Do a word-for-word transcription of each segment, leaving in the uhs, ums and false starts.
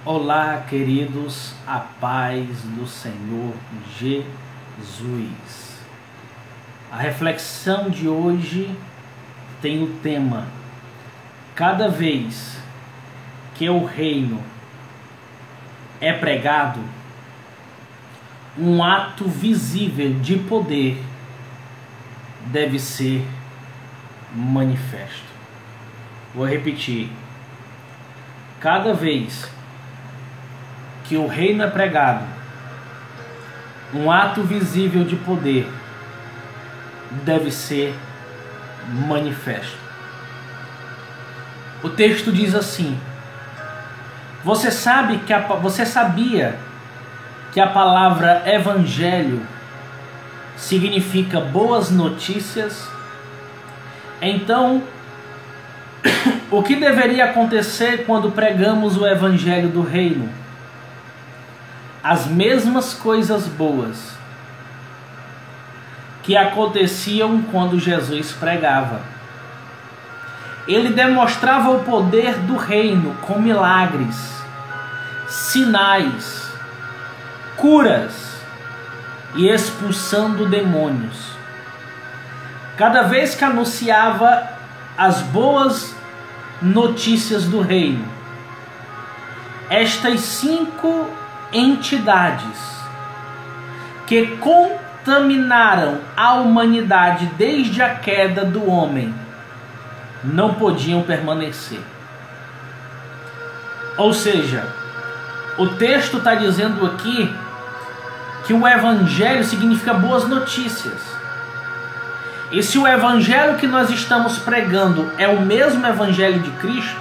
Olá, queridos, a paz do Senhor Jesus. A reflexão de hoje tem o tema: cada vez que o reino é pregado, um ato visível de poder deve ser manifesto. Vou repetir. Cada vez que o reino é pregado, um ato visível de poder deve ser manifesto. O texto diz assim: Você sabe que a, você sabia que a palavra evangelho significa boas notícias? Então, o que deveria acontecer quando pregamos o evangelho do reino? As mesmas coisas boas que aconteciam quando Jesus pregava. Ele demonstrava o poder do reino com milagres, sinais, curas e expulsando demônios. Cada vez que anunciava as boas notícias do reino, estas cinco entidades que contaminaram a humanidade desde a queda do homem não podiam permanecer. Ou seja, o texto está dizendo aqui que o evangelho significa boas notícias. E se o evangelho que nós estamos pregando é o mesmo evangelho de Cristo,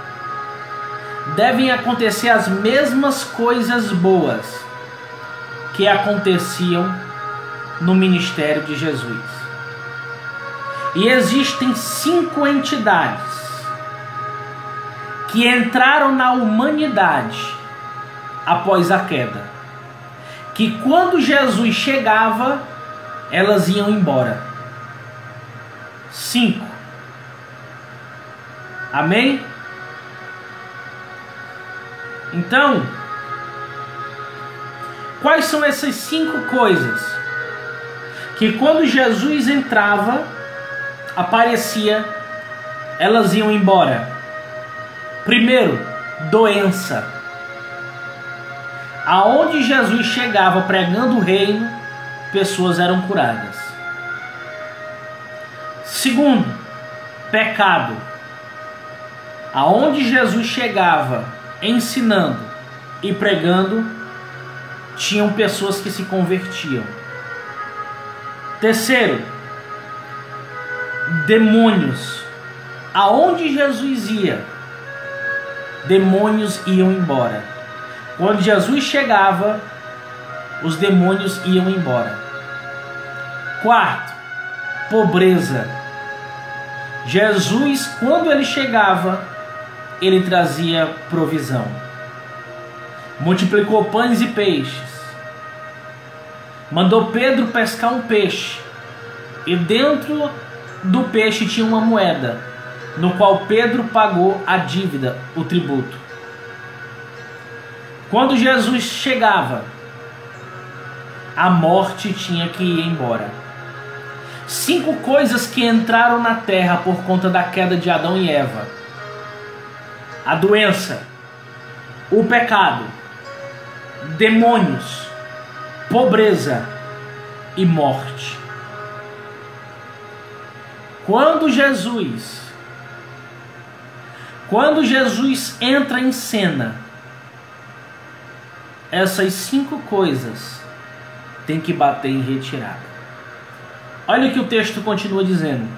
devem acontecer as mesmas coisas boas que aconteciam no ministério de Jesus. E existem cinco entidades que entraram na humanidade após a queda, que quando Jesus chegava, elas iam embora. Cinco. Amém? Então, quais são essas cinco coisas que quando Jesus entrava, aparecia, elas iam embora? Primeiro, doença. Aonde Jesus chegava pregando o reino, pessoas eram curadas. Segundo, pecado. Aonde Jesus chegava ensinando e pregando, tinham pessoas que se convertiam. Terceiro, demônios. Aonde Jesus ia, demônios iam embora. Quando Jesus chegava, os demônios iam embora. Quarto, pobreza. Jesus, quando ele chegava, ele trazia provisão. Multiplicou pães e peixes. Mandou Pedro pescar um peixe. E dentro do peixe tinha uma moeda, no qual Pedro pagou a dívida, o tributo. Quando Jesus chegava, a morte tinha que ir embora. Cinco coisas que entraram na terra por conta da queda de Adão e Eva: a doença, o pecado, demônios, pobreza e morte. Quando Jesus, quando Jesus entra em cena, essas cinco coisas têm que bater em retirada. Olha o que o texto continua dizendo: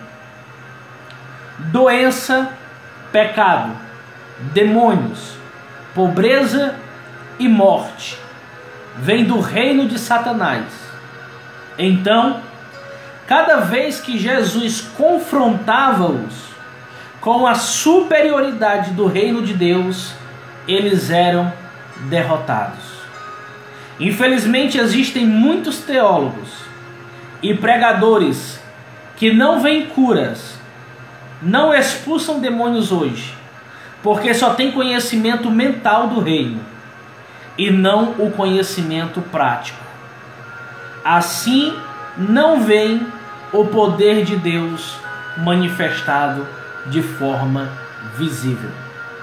doença, pecado, demônios, pobreza e morte vem do reino de Satanás. Então, cada vez que Jesus confrontava-os com a superioridade do reino de Deus, eles eram derrotados. Infelizmente, existem muitos teólogos e pregadores que não veem curas, não expulsam demônios hoje, porque só tem conhecimento mental do reino e não o conhecimento prático. Assim não vem o poder de Deus manifestado de forma visível.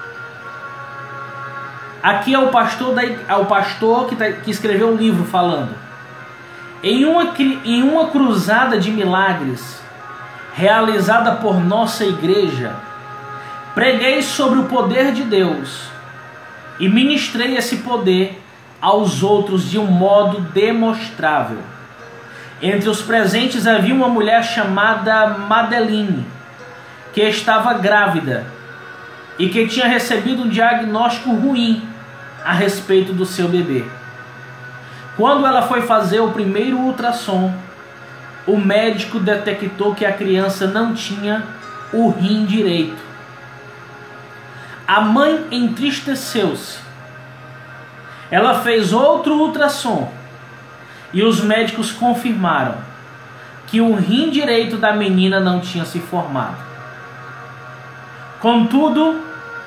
Aqui é o pastor, da, é o pastor que, tá, que escreveu o livro falando: em uma, em uma cruzada de milagres realizada por nossa igreja, preguei sobre o poder de Deus e ministrei esse poder aos outros de um modo demonstrável. Entre os presentes havia uma mulher chamada Madeline, que estava grávida e que tinha recebido um diagnóstico ruim a respeito do seu bebê. Quando ela foi fazer o primeiro ultrassom, o médico detectou que a criança não tinha o rim direito. A mãe entristeceu-se. Ela fez outro ultrassom e os médicos confirmaram que o rim direito da menina não tinha se formado. Contudo,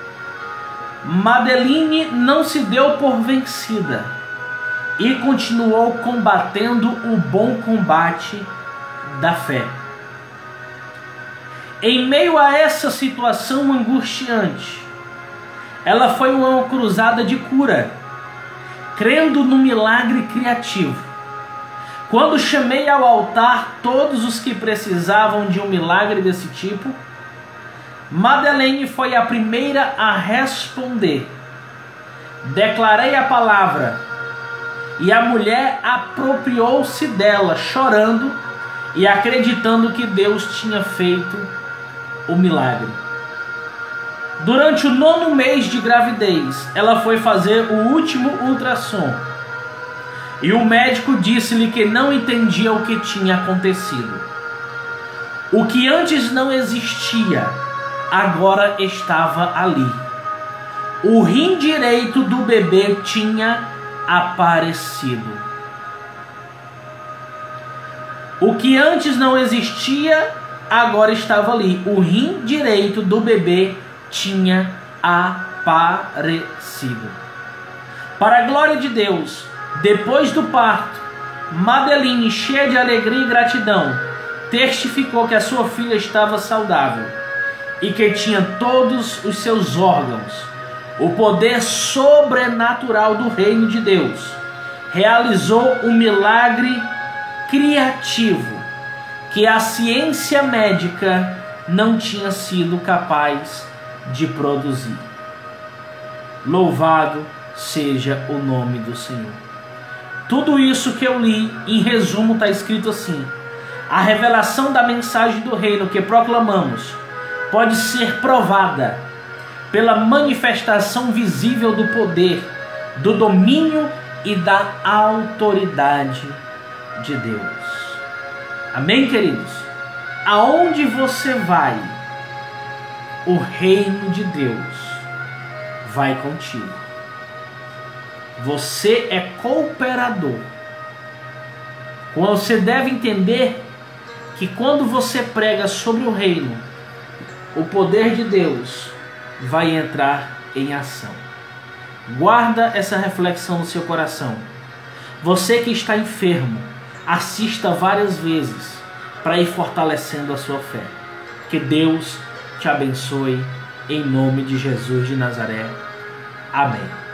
Madeline não se deu por vencida e continuou combatendo o bom combate da fé. Em meio a essa situação angustiante, ela foi uma cruzada de cura, crendo no milagre criativo. Quando chamei ao altar todos os que precisavam de um milagre desse tipo, Madeline foi a primeira a responder. Declarei a palavra e a mulher apropriou-se dela, chorando e acreditando que Deus tinha feito o milagre. Durante o nono mês de gravidez, ela foi fazer o último ultrassom e o médico disse-lhe que não entendia o que tinha acontecido. O que antes não existia, agora estava ali. O rim direito do bebê tinha aparecido. O que antes não existia, agora estava ali. O rim direito do bebê tinha aparecido. Para a glória de Deus, depois do parto, Madeline, cheia de alegria e gratidão, testificou que a sua filha estava saudável e que tinha todos os seus órgãos. O poder sobrenatural do reino de Deus realizou um milagre criativo que a ciência médica não tinha sido capaz de produzir. Louvado seja o nome do Senhor. Tudo isso que eu li, em resumo, está escrito assim: a revelação da mensagem do reino que proclamamos pode ser provada pela manifestação visível do poder, do domínio e da autoridade de Deus. Amém, queridos? Aonde você vai, o reino de Deus vai contigo. Você é cooperador. Você deve entender que quando você prega sobre o reino, o poder de Deus vai entrar em ação. Guarda essa reflexão no seu coração. Você que está enfermo, assista várias vezes para ir fortalecendo a sua fé. Que Deus te abençoe em nome de Jesus de Nazaré. Amém.